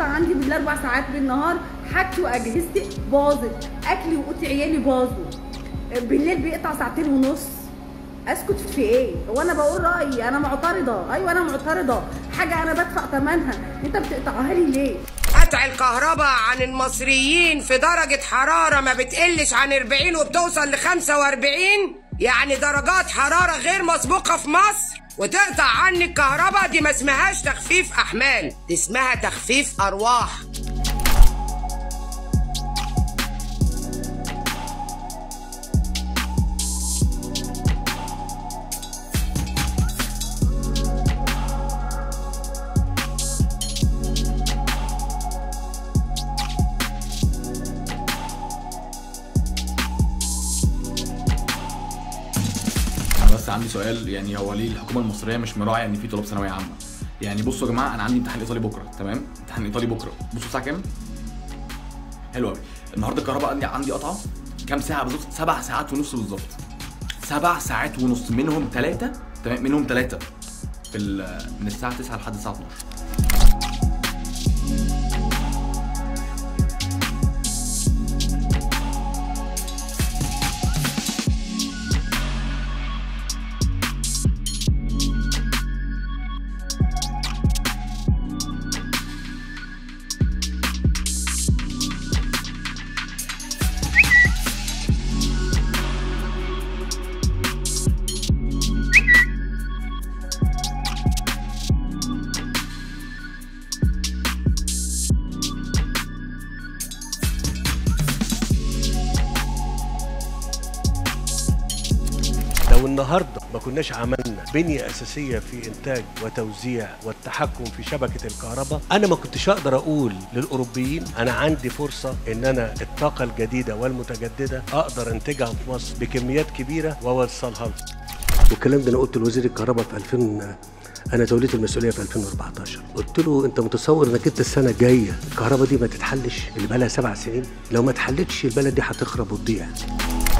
بتقطع عندي بال4 ساعات بالنهار، حاجتي واجهزتي باظت، اكلي وقوت عيالي باظوا، بالليل بيقطع 2.5 ساعات. اسكت في ايه؟ هو انا بقول رايي؟ انا معترضه. ايوه انا معترضه، حاجه انا بدفع ثمنها انت بتقطعها لي ليه؟ قطع الكهرباء عن المصريين في درجه حراره ما بتقلش عن 40 وبتوصل ل 45، يعني درجات حراره غير مسبوقه في مصر، وتقطع عني الكهرباء. دي ما اسمهاش تخفيف احمال، دي اسمها تخفيف ارواح. بس عندي سؤال، يعني هو ليه الحكومه المصريه مش مراعيه ان في طلاب ثانويه عامه؟ يعني بصوا يا جماعه، انا عندي امتحان ايطالي بكره، تمام؟ امتحان ايطالي بكره، بصوا الساعه كام؟ حلو قوي. النهارده الكهرباء عندي قطعه كام ساعه بالظبط؟ 7 ساعات ونص بالظبط. 7 ساعات ونص، منهم 3 تمام، منهم 3 من الساعه 9 لحد الساعه 12. لو النهارده ما كناش عملنا بنية أساسية في إنتاج وتوزيع والتحكم في شبكة الكهرباء، أنا ما كنتش أقدر أقول للأوروبيين أنا عندي فرصة إن أنا الطاقة الجديدة والمتجددة أقدر أنتجها في مصر بكميات كبيرة وأوصلها لهم. والكلام ده أنا قلت لوزير الكهرباء في 2000، أنا توليت المسؤولية في 2014. قلت له أنت متصور إنك أنت السنة الجاية الكهرباء دي ما تتحلش؟ اللي بقى لها 7 سنين، لو ما اتحلتش البلد دي هتخرب وتضيع.